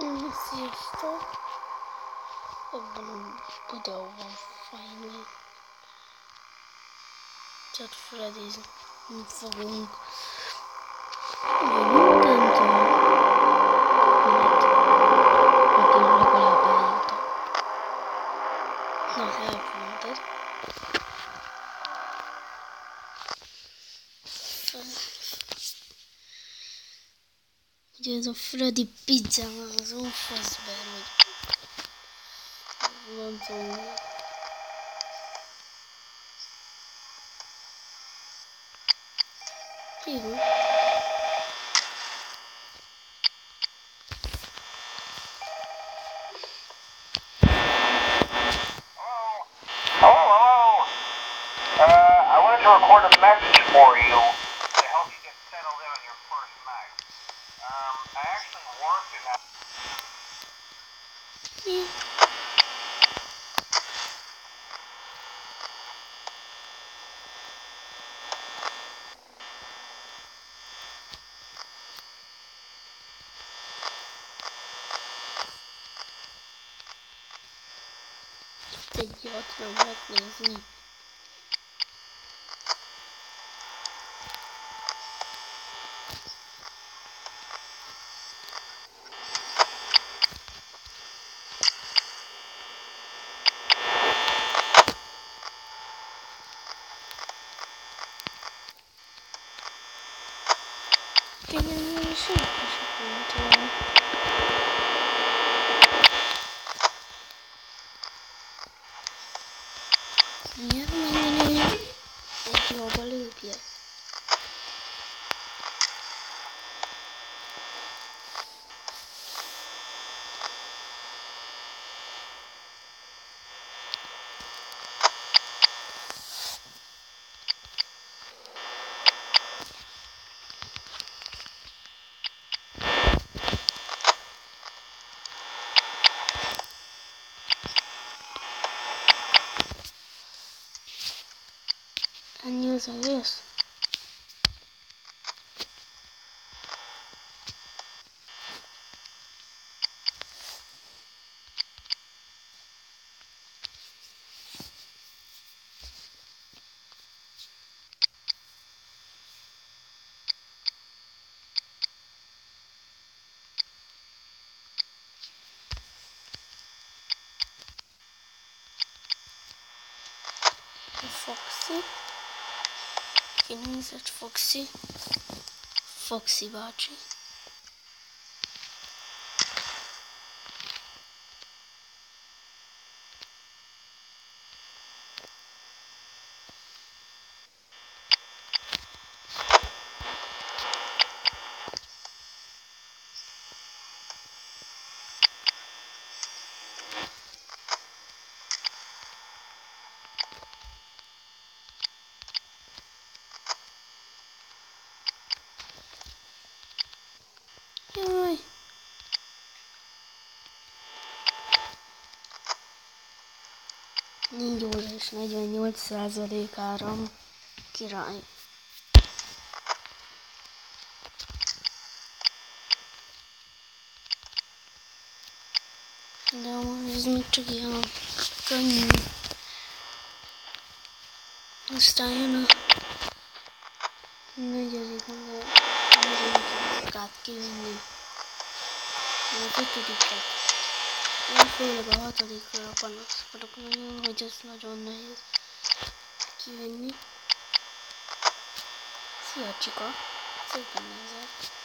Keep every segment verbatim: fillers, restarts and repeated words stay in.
Sziasztok! Ebben a videóban finally tehát Freddyzni fogunk. Mindentől, mert akkor legalább eljutok. Na, elpondod. Ugye ez a Freddy pizza az ófaszber, vagy gondolom. Jó. Record a message for you to help you get settled in on your first night. Um, I actually worked in that. Yeah. Itt egy ott nem lehet nézni. Igen, senki sem mondta. Miért mondani, hogy egy jobba lőjek? Ennyi az egész? Foxy. Kinézett Foxy. Foxy bácsi. Jaj. négy óra és negyvennyolc százalék áram. Király. De amúgy ez még csak ilyen könnyű. Aztán jön a negyedik, de negyedik át kivinni. Vagy ötödiket. Én főleg a hatodikra panaszkodok nagyon, hogy ez nagyon nehéz kivinni. Szia csika! Szépen nézel!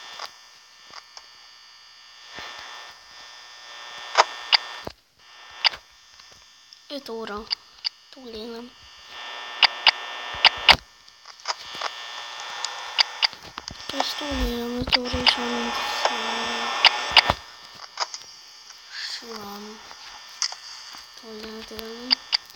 öt óra. Túlélem. Ezt túlélem öt óra és harminc simán túl lehet élni.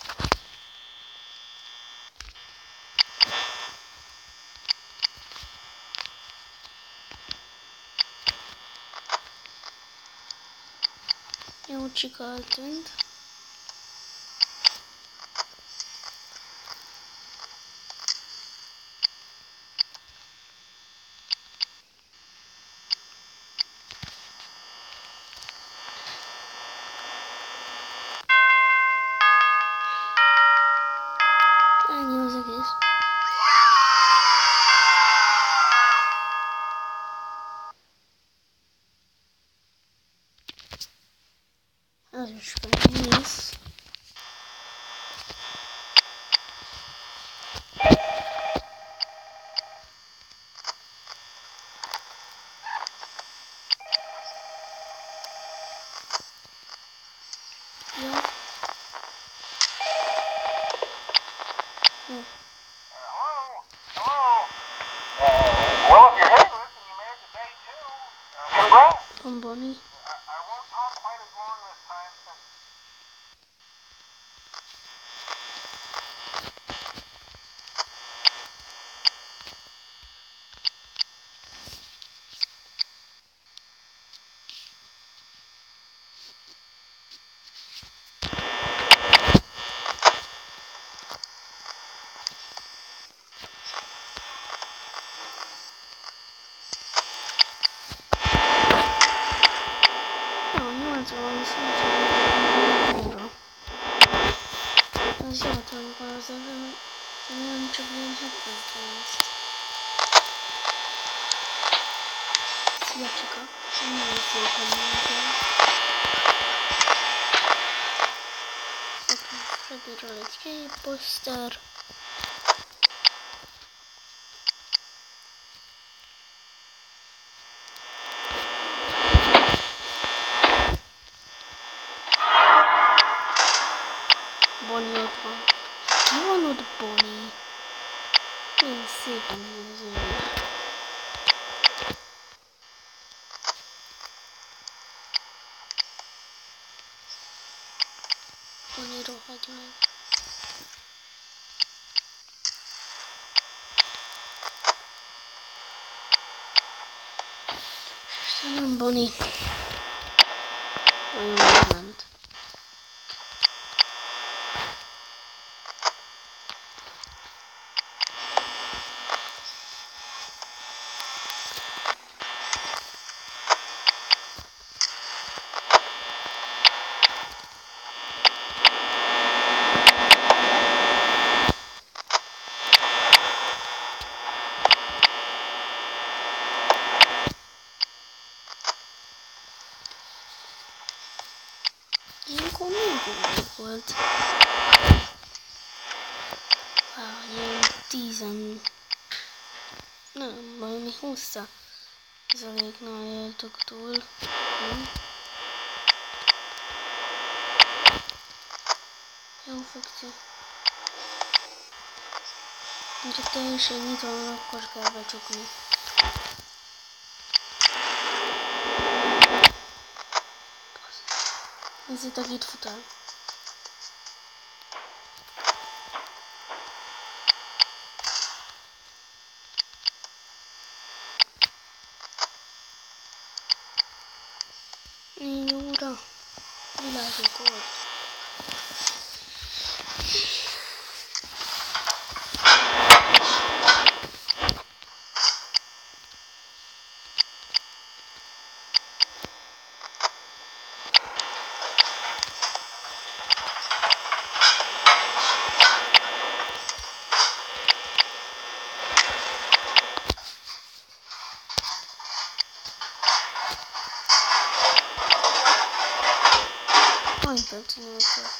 Jó, csika eltűnt. Ez is megnéz. Ja. Hello? Hello? Uh, well, if you're hitting this and you made it to day two, uh, congrats. Van Bonnie. I, I won't talk quite as long this time since... Ja, nyolcvan szintén. Az javatoljuk az elő, nem csak ilyen hetven lesz. Szia Csika, nagyon szépen mondja. Oké, Freddyről egy képposzter. Bonnie ott van. Mi van ott, Bonnie? Milyen szépen néződik. Bonnie, rohagy meg. Istenem, Bonnie. Nagyon megment. Ilyenkor mindig volt. Wow, ilyen tízen... Nem, valami húsz százaléknál éltük túl. Hm. Jó fakti. Ha teljesen nyitva van, akkor kell becsukni. Nézzétek, itt fut el. Négy óra. Világok volt. Hány perc múlva?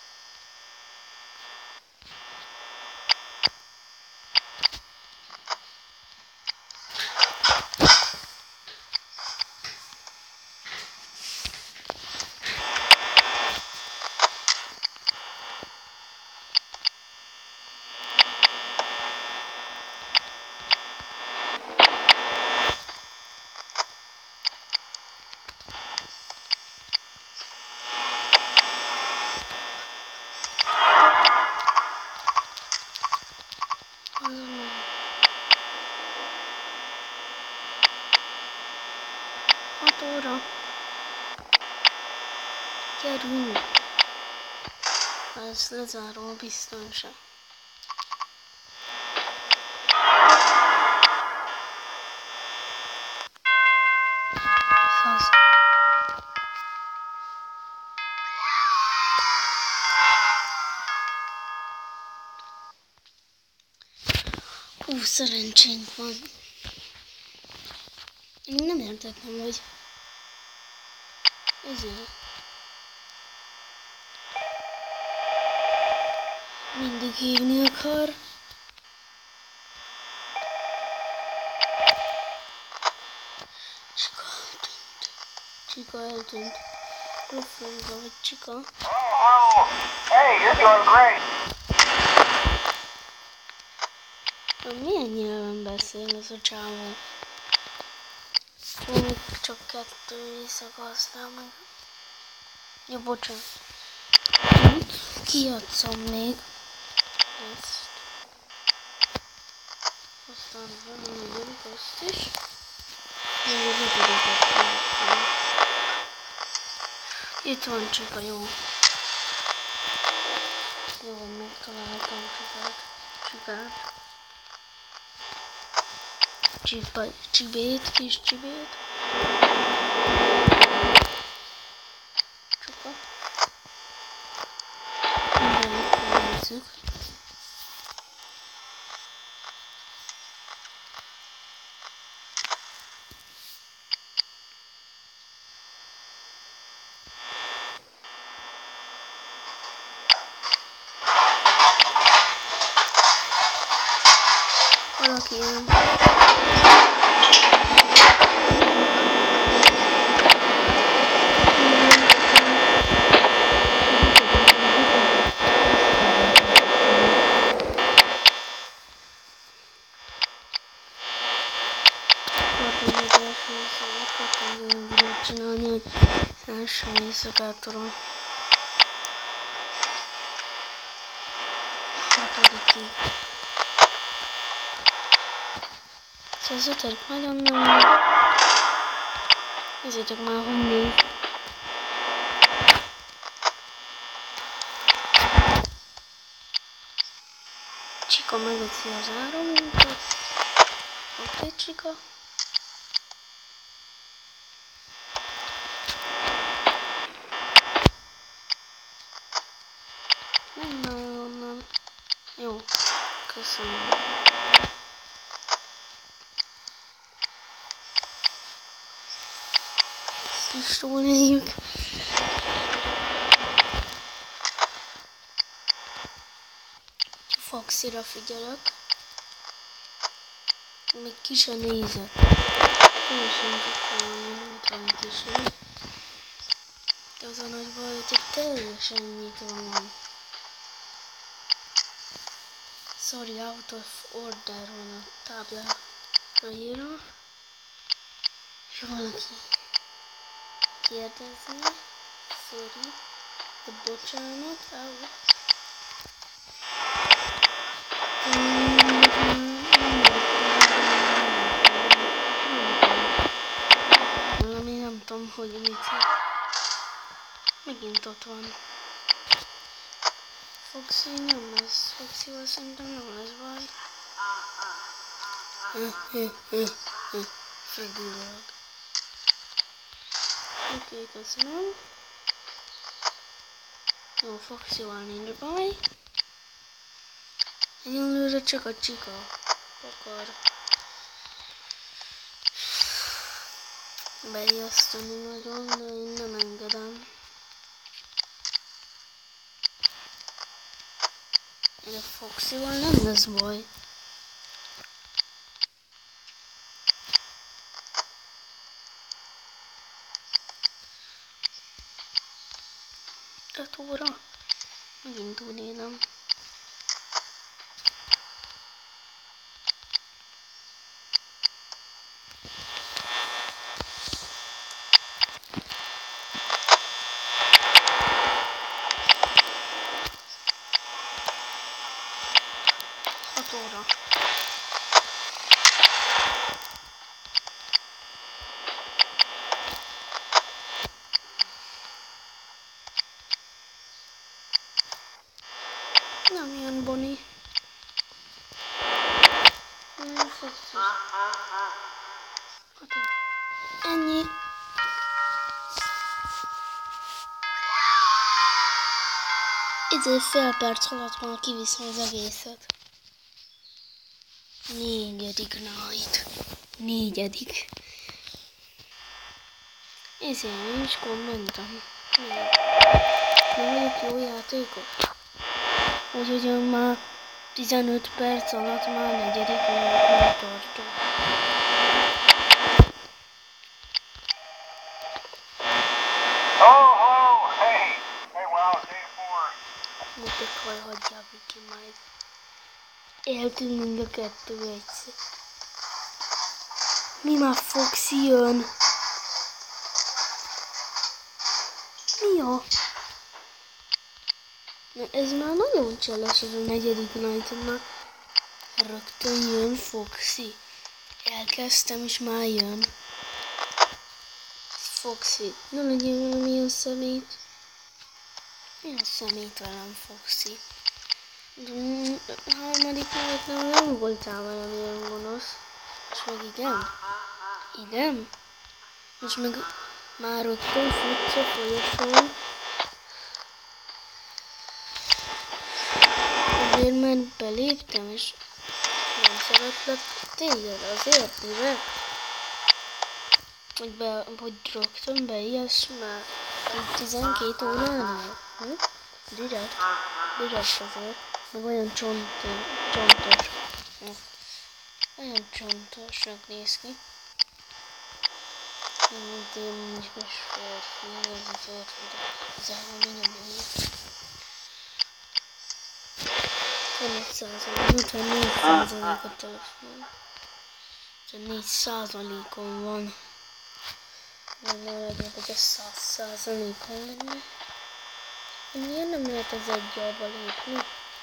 hat óra. Gyerünk. Ez lezárom a biztonság. Száz. Ú, szerencsénk van. Én nem értettem, hogy ezért. Mindig hívni akar. Csika eltűnt. Csika eltűnt. Ruflóza vagy Csika. Oh, hey, you're doing great. Milyen nyelven beszél ez a csávó? Még csak kettő éjszakasztál meg. Ja, bocsánat. Kijátszom még ezt. Aztán van ezt is. Még az ötödiket kijátszom. Itt van Csika, jó. Jó, hogy megtaláltam Csikát. Csikát. Csipa, csibét, kis csibét. Csuka. Mindenit nézzük. Valaki ilyen. Csinálni, hogy első éjszakától hatodikig. Szóval az ötödik nagyon nem. Nézzétek már, hogy néz. Csika megöci az áramunkat. Oké, Csika. Nem onnan. Jó, köszönöm. Ezt is túléljük. Foxyra figyelek. Még ki se nézett. Teljesen csukkolni, mint van egy kis. De az a nagy baj, hogy teljesen nyitva van. Sorry, out of order van a táblára írva. És valaki kérdezi. Sorry, de bocsánat, out. Valami nem tudom, hogy mit. Megint ott van. Foxy nem lesz. Foxyval szerintem nem lesz baj. Freddy-leg. Oké, köszönöm. Jó, Foxyval nincs baj. Egyelőre csak a Csika akar beijeszteni nagyon, de én nem engedem. De Foxyval nem lesz baj. öt óra. Megint úgy élem. hat óra. Nem ilyen Bonnie. Nem fogsz. Ennyi. Idő fél perc alatt már kiviszem az egészet. Négyedik night. Négyedik. Ezért nincs kommentem. Nem vagyok jó játékos. úgyhogy már tizenöt perc alatt már negyedik óráknál tartok. Oh, hello, hey, hey, wow, day four. Nektek hol hagyják ki majd. Eltűnt mind a kettő egyszer. Mi már Foxy jön? Mi a? Na ez már nagyon cseles, ez a negyedik night, már rögtön jön Foxy. Elkezdtem és már jön. Ez Foxy. Ne legyen valamilyen szemét. Milyen szemét velem Foxy? A harmadik nightnál nem voltál valamilyen gonosz. És meg igen? Igen? És meg már rögtön futsz a folyosón. Azért mert beléptem és nem szeretlek téged, azért direkt. Hogy, be, hogy rögtön beijessz már tizenkét óránál. Hm? Direkt, direkt azért. Meg olyan csont, csontos. Hm. Olyan csontosnak néz ki. Mint én is most férfi, ez a férfi, de igazából mi nem így. ötvenöt százalék, ötvennégy százalék a telefon. ötvennégy százalékon van. Nem legyen, hogy a száz százalékon lenne. Miért nem lehet az egy alba lépni?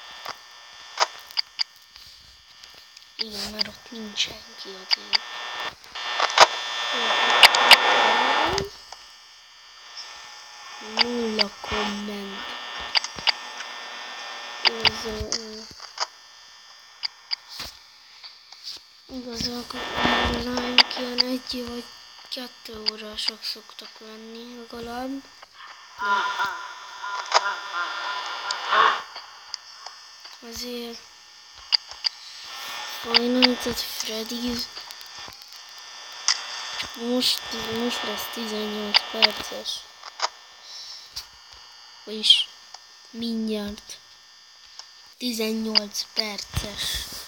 Igen, mert ott nincs senki azért. Nulla komment. Igazából online-k ilyen egy vagy kettő órások szoktak lenni legalább. Azért Five Nights at Freddy's most, most lesz tizennyolc perces. Vagyis mindjárt tizennyolc perces.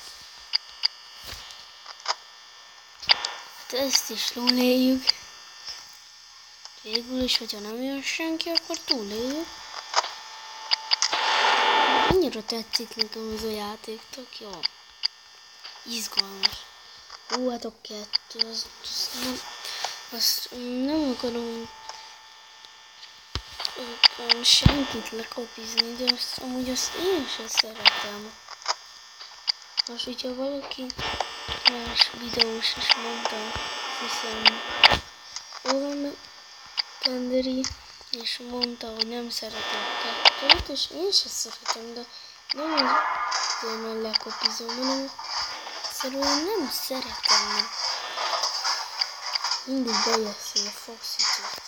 De ezt is túléljük. Végül is, hogyha nem jön senki, akkor túléljük. Annyira tetszik nekem ez a játék, tök jó. Izgalmas. Hú, hát a kettő, azt, azt, nem, azt nem akarom öm, senkit lekopizni, de azt, amúgy azt én sem szeretem. Most, hogyha valaki más videós is mondta, hiszem Owen Kenderi, és mondta, hogy nem szeretem a kettőt, és én sem szeretem, de nem az azért, mert lekopizom, hanem egyszerűen nem szeretem meg. Mindig bejeszül a Foxy-t.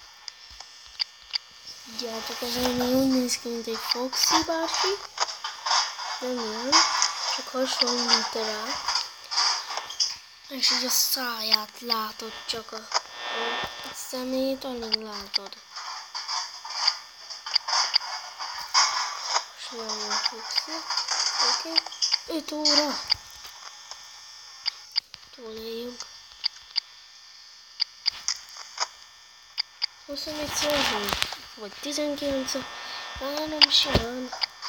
Tudjátok, az valami úgy néz ki, mint egy Foxy bárki. Nem ilyen, csak hasonlít rá. És így a száját látod, csak a, a szemét alig látod. És nagyon Foxy. Oké. Okay. öt óra. Túléljünk. huszonegy százalék, vagy tizenkilenc, már nem simán.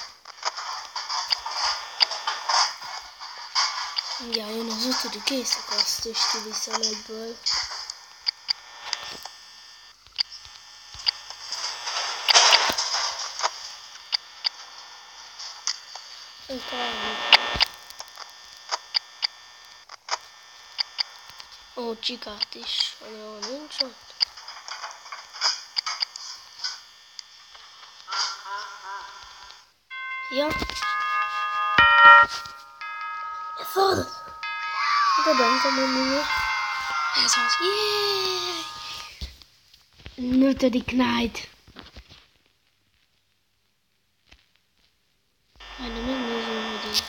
Mindjárt jön az ötödik éjszaka, azt is kiviszem egyből. Itt állunk. Ó, csikát is, olyan nincs ott. Ja. Ez az! De bentam a miért. Ez az. Jééééé! Ötödik night. Majd megnézem, hogy így.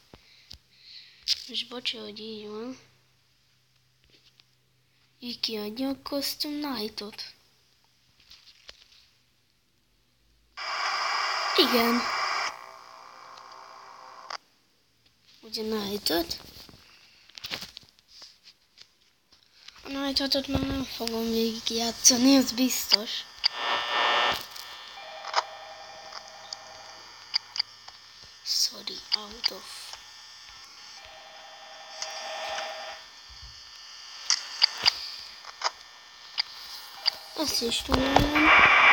Most bocsa, hogy így van. Így kiadja a Custom Night-ot. Igen. Ugye Night-öt. A Night-ötöt már nem fogom végigjátszani, ez biztos. Sorry, out of. Ezt is tudom.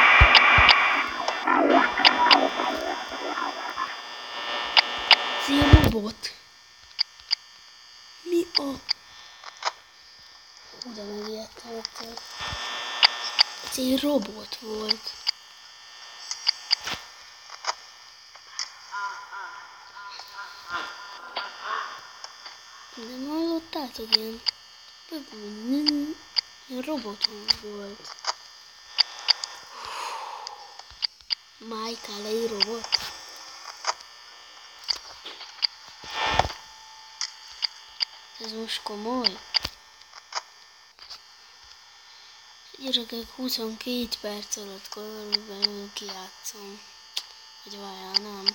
Ez egy robot. Mi a... Hú, de megijedtem ettől. Ez egy robot volt. Nem hallottátok ilyen? Ilyen robot volt. Michael egy robot. Ez most komoly. Gyerekek, huszonkét perc alatt körülbelül kijátszom. Vagy várjál, nem.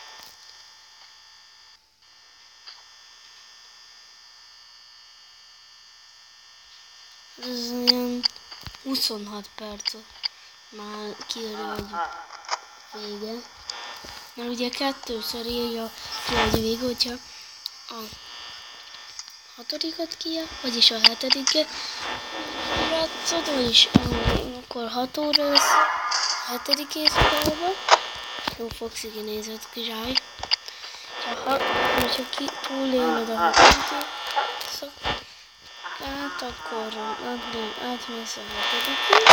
Ez ilyen huszonhat percet már kiírja, hogy vége. Mert ugye kettőször írja ki, hogy vége, hogyha a hatodikat kijár, vagyis a hetediket játszod, vagyis akkor hat óra lesz a hetedik éjszakában. Jó, Foxy kinézett király. Ha, hogyha ki túléled a hatodik éjszakát, akkor átmész a hetedikig.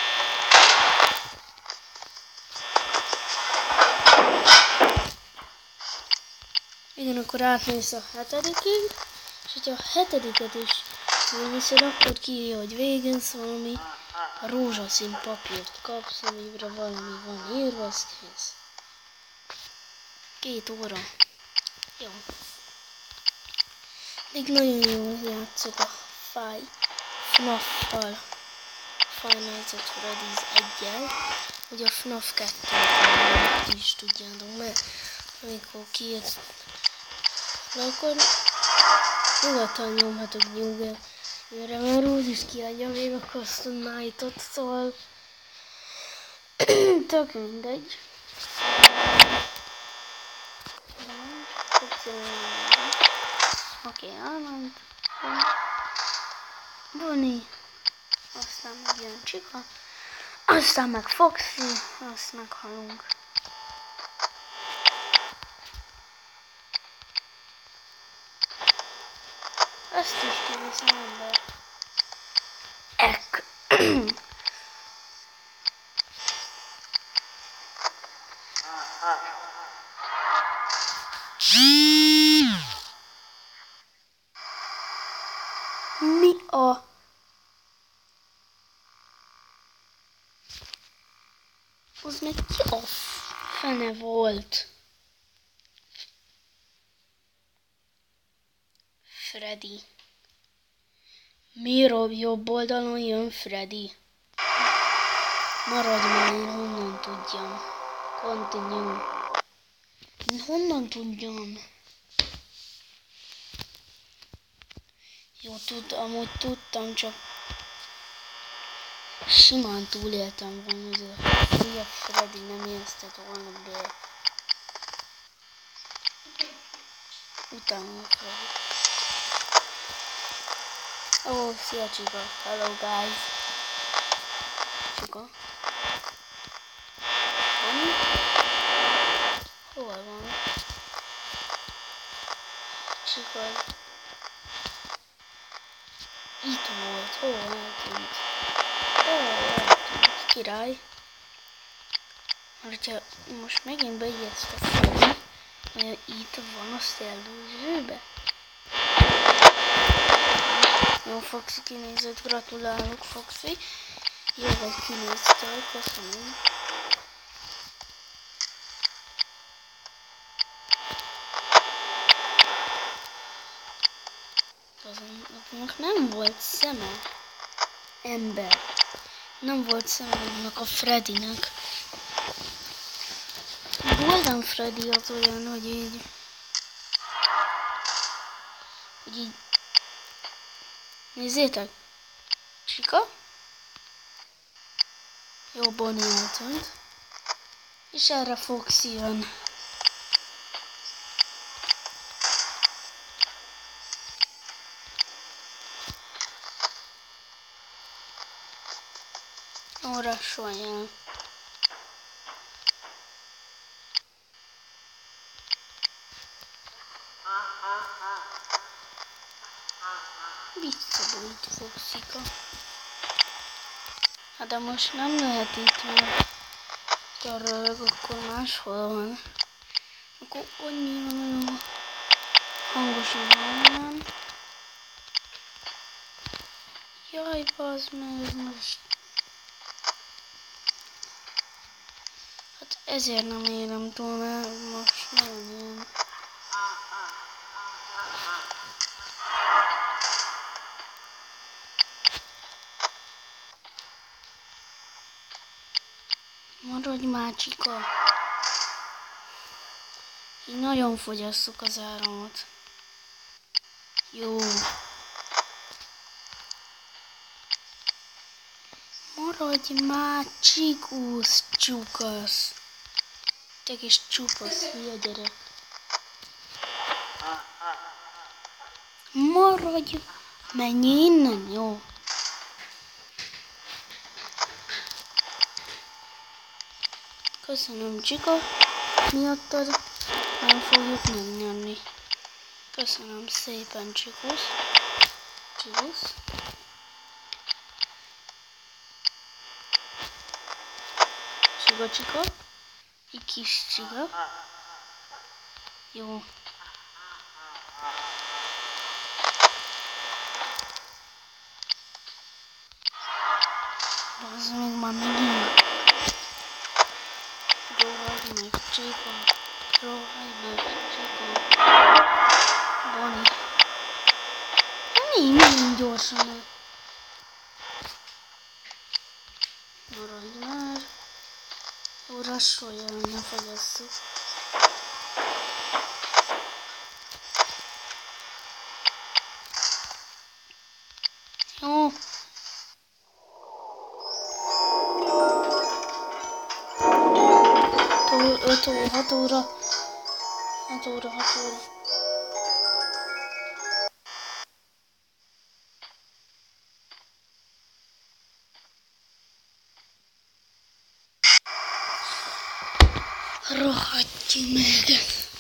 Igen, akkor átmész a hetedikig, és hogyha a hetediket is végigviszed, akkor kiírja, hogy végez valami rózsaszín papírt kapsz, amire valami van írva, azt kész. Két óra. Jó. Még nagyon jól játszok a Five fnaf-val. Five Nights at Freddy's egyel. Ugye a fnaf kettőt is tudjátok, mert amikor kijött, akkor nyugodtan nyomhatok nyugodtan. Őre már úgy is kiadja még a Custom Night-ot, szóval tök mindegy. Oké, okay, elment. Bonnie. Aztán meg jön Csika. Aztán meg Foxy. Azt meghalunk. Ezt is kiviszem ember. Ek. Mi a... Az meg ki a fene volt? Freddy. Miért jobb oldalon jön Freddy? Maradj már, én honnan tudjam. Continue. Én honnan tudjam? Jó, tud, amúgy tudtam, csak simán túléltem volna, hogy a hülye Freddy nem ijesztett volna be. Utána a Freddy. Oh, szia Csika. Hello guys. Csika. Van? Hol van? Csika. Itt volt. Hol eltűnt? Hol eltűnt? Király. Mert hogyha most megint beijeszt a Freddy, mert itt van a szellőzőbe. Jó, Foxy kinézett, gratulálok, Foxy. Jó, vagy kinéztél, köszönöm. Azonnak nem volt szeme. Ember. Nem volt szeme annak a Freddynek. Golden Freddy az olyan, hogy így hogy így... Nézzétek! Csika. Jobban eltönt. És erre Fox jön. Óra solján. Visszabújt Foxika. Hát de most nem lehet itt, mert a rög, akkor máshol van. Akkor annyi van olyan hangosan hallanám. Jaj, bazd meg most. Hát ezért nem érem túl, mert most nagyon ilyen. Maradj már, Csika! Így nagyon fogyasszuk az áramot. Jó. Maradj már, Csikusz, csukasz! Te kis csupasz, hülye gyerek. Maradj! Menj innen, jó? Köszönöm, Csika, miattad nem fogjuk megnyerni. Köszönöm szépen, Csikusz. Csikusz. Csika, Csika. Egy kis Csika. Jó. Az még már megint. Rohagy meg, Csika. Rohagy meg, Csika. Bonnie. Mi, mi gyorsan? Maradj már. Jó, rassolja, hogy ne fogyasszuk. Jó. öt óra, hat óra. hat óra, hat óra. Rohadj meg!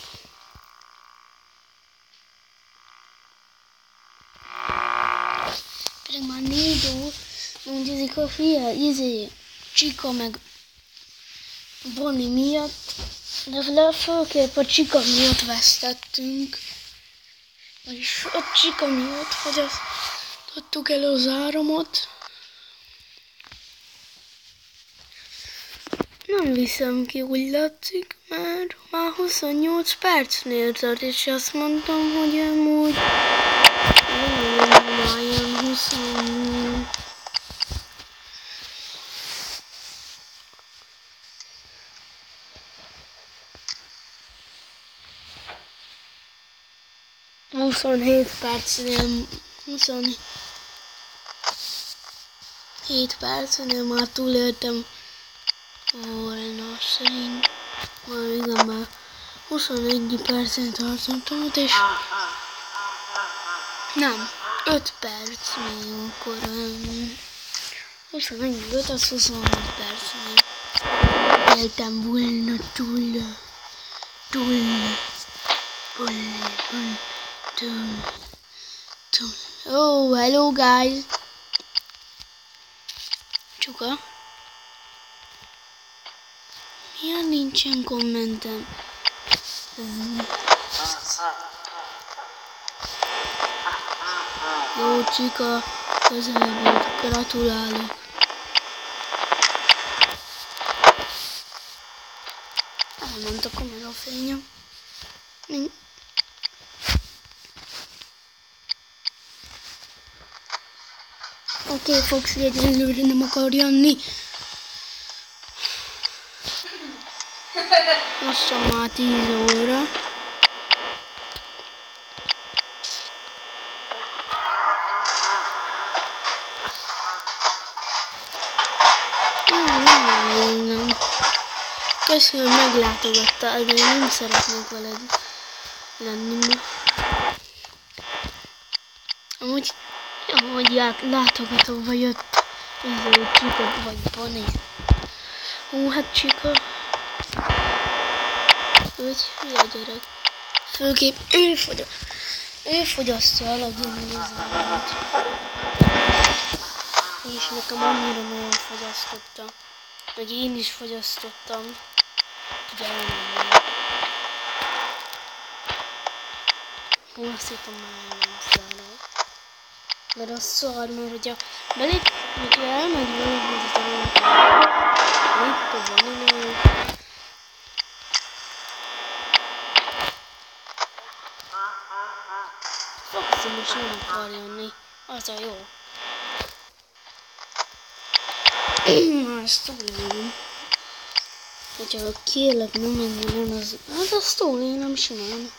Pedig már négy óra, mondjuk a fia, izé, Csika meg Bonnie miatt, de főképp a Csika miatt vesztettünk. Vagyis a Csika miatt fogyasztottuk el az áramot. Nem viszem ki, úgy látszik, mert már huszonnyolc percnél tart, és azt mondtam, hogy amúgy nem ilyen húsz. huszonhét percnél, huszonhét percnél már túléltem volna szerint. Már igen, már huszonegy percen tartottam ott, és nem, öt perc még akkor, huszonegy, öt az huszonhat percnél éltem volna túl, túl, túl, túl. Oh, hello guys. Csuka. Miért nincsen kommentem? Jó, Csika, közelebb volt, gratulálok. Elment a kamerafényem. Oké, okay, Foxy egyelőre nem akar jönni. Lassan már tíz óra. Nem, nem, nem. Köszönöm, hogy meglátogattál, de én nem szeretnék veled lenni ma. Amúgy, ahogy látogatóba jött, íző csika vagy Bonnie. Hú, hát csika. Úgy, hülye gyerek. Főképp ő fogyaszt. Ő fogyasztja el a gimnazálmat. És nekem annyira nagyon fogyasztotta. Meg én is fogyasztottam. Ugye elmennem. Hú, azt hittem már nem szállal. Mert az szar, mert hogyha belép, hogyha elmegy végül az dolgokat. Itt a vaniló. Foxy most nem akar jönni. Az a jó. Na, ezt túlélem. Hogyha kérlek nem menjen, az... Hát azt túlélem simán.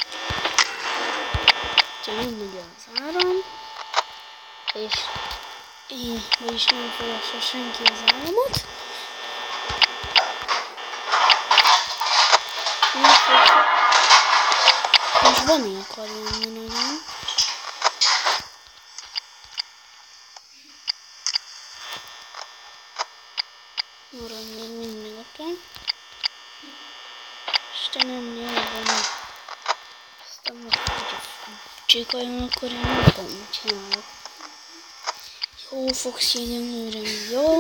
Ha nem megy az áram, és én, vagyis nem fogassa senki az áramot, most Bonnie akar jönni nagyon. Maradj még mindig otthon. És te nem jön Bonnie. Aztán meg hogyha csikoljon, akkor én nem tudom, mit csinálok. Jó, fogsz egyenlőre, jó.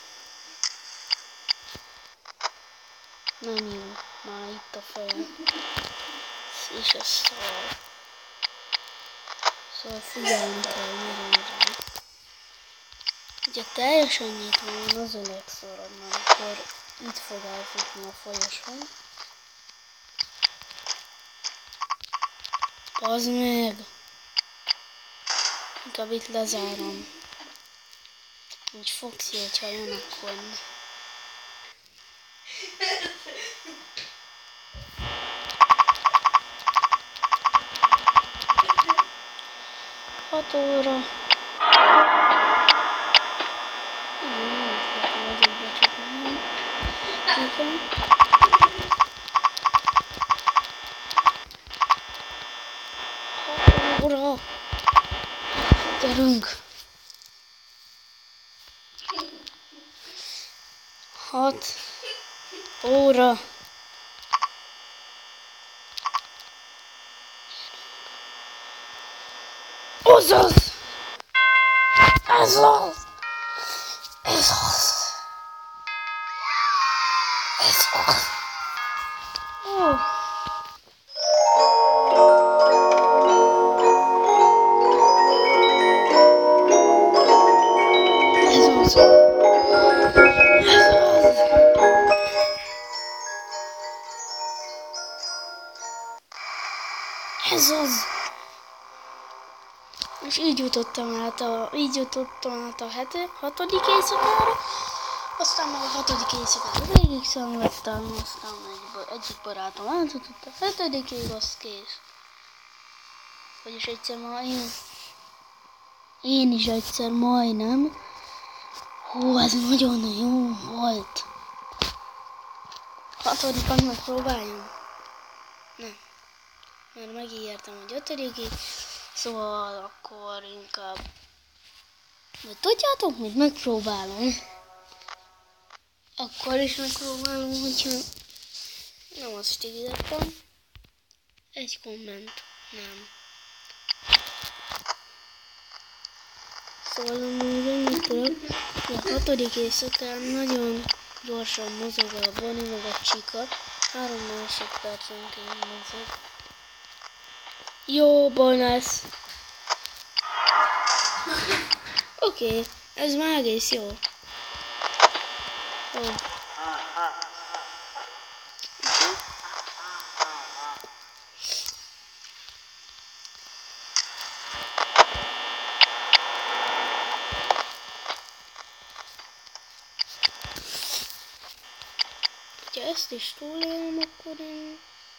Nem jó, már itt a fejem. És ez szar. Szóval figyelni kell nagyon rá. Ugye teljesen nyitva van, az a legszarabb, amikor itt fog elfutni a folyosón. Az meg! Inkább itt lezárom. Úgy Foxy, hogyha jön, akkor ne. Hat óra. Igen, nem vagyok becsukni. Igen. Hat óra. Gyerünk. Hat óra. Azaz! Ez az! Ez az! Ez az! Oh. Ez az! Ez az! Ez az! És így jutottam át a, így jutottam át a hete, hatodik éjszakára, aztán meg a hatodik éjszakára végig szenvedtem, aztán egy, egyik barátom átjutott a hetedikig, az kész. Vagyis egyszer már én, én is egyszer majdnem. Hú, ez nagyon jó volt. Hatodikat megpróbáljam? Nem. Mert megígértem, hogy ötödikig. Szóval akkor inkább... Vagy tudjátok, mit megpróbálom? Akkor is megpróbálom, hogyha... Nem azt ígértem. Egy komment. Nem. Szóval amúgy annyit tudok, hogy a hatodik éjszakán nagyon gyorsan mozog a Bonnie meg a Csika. Három másodpercenként mozog. Jóban lesz. Oké, okay, ez már egész jó. Ó. Okay. Ha ezt is túlélem, akkor én...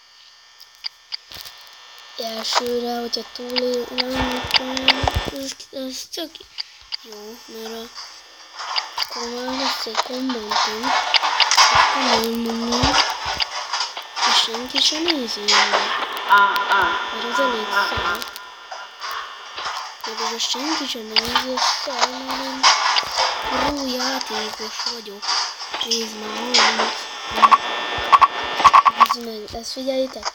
Elsőre, hogyha túlélem, akkor ez, ez tök jó, mert a akkor már lesz egy kommentem, akkor nem mondom, és senki sem nézi meg. Mert az elég szar. Mert az a senki sem nézi, az szar, mert én jó játékos vagyok. Nézd már, hogy nézd meg, ezt figyeljétek.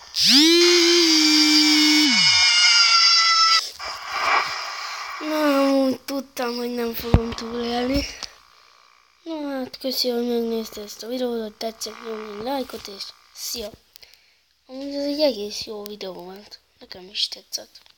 Na, amúgy tudtam, hogy nem fogom túlélni. Na hát, köszi, hogy megnézte ezt a videót, tetszett, nyomj lájkot, és szia! Amúgy ez egy egész jó videó volt, nekem is tetszett.